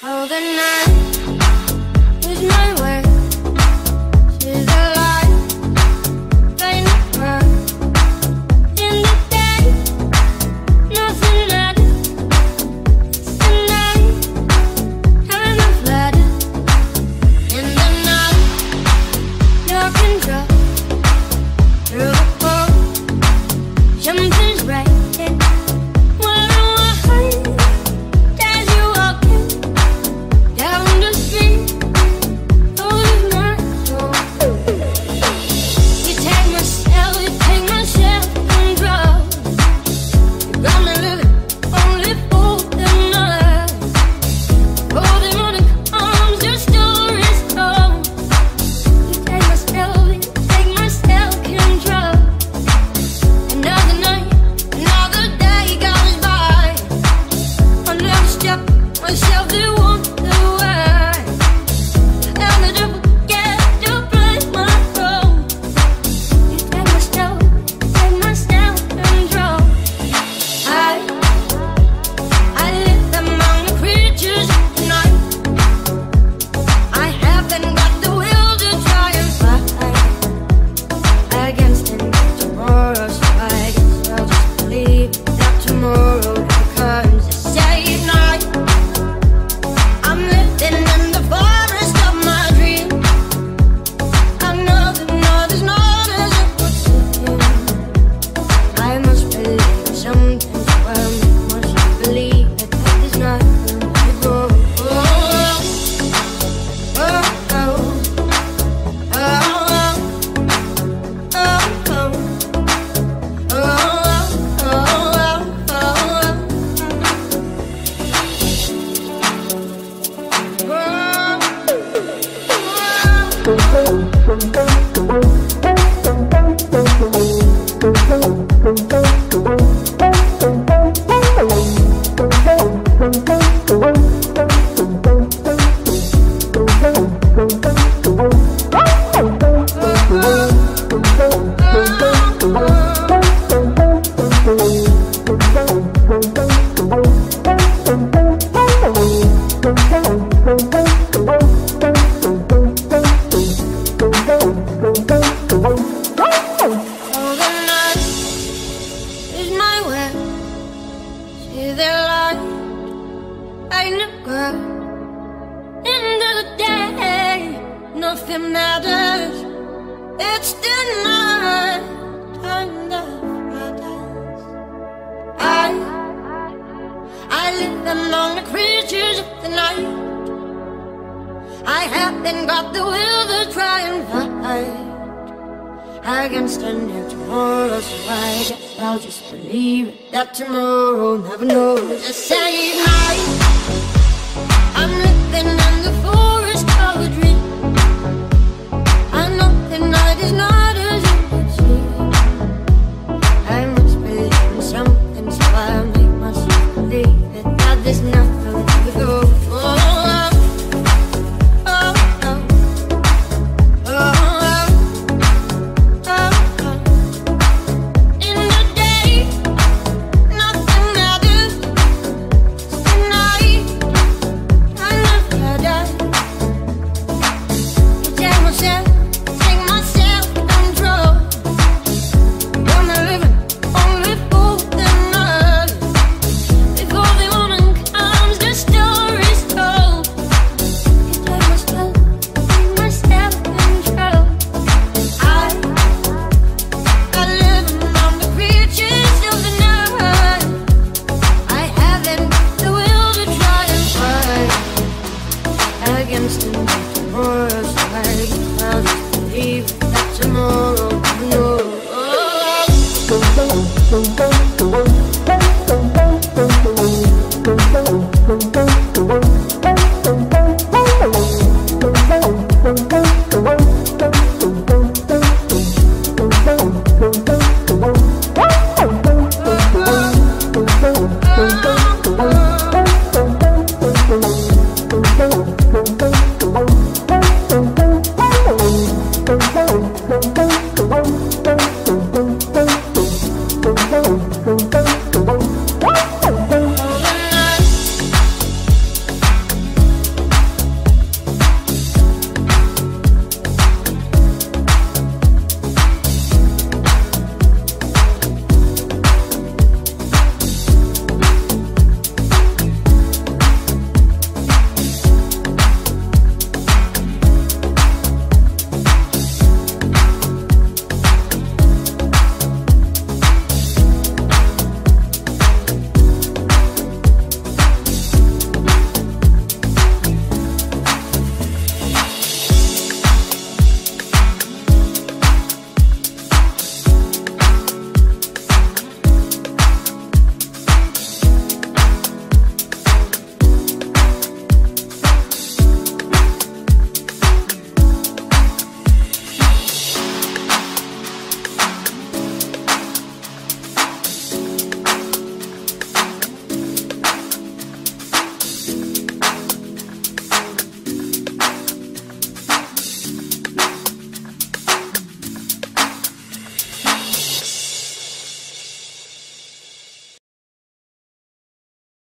Oh, the night is my way. She's alive, kind of her. In the day, nothing matters. It's the night, time of ladder. In the night, you can drop through the phone. Something's right. Nothing matters. It's the night, time of paradise. I live among the creatures of the night. I haven't got the will to try and fight against a new tomorrow, so I guess I'll just believe it, that tomorrow never knows. Just say night. I'm living in the forest of a dream. The night is not as it would seem. I must believe in something, so I make myself believe it, that there's nothing to go for. In the day, nothing matters. It's the night, I never die. You tell myself. Against him.